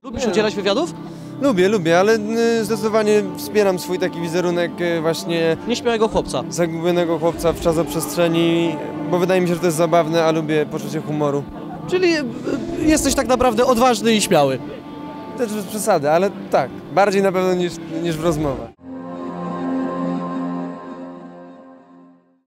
Lubisz udzielać wywiadów? Lubię, ale zdecydowanie wspieram swój taki wizerunek właśnie Nieśmiałego chłopca. zagubionego chłopca w czasoprzestrzeni, bo wydaje mi się, że to jest zabawne, a lubię poczucie humoru. Czyli jesteś tak naprawdę odważny i śmiały. Też bez przesady, ale tak, bardziej na pewno niż w rozmowach.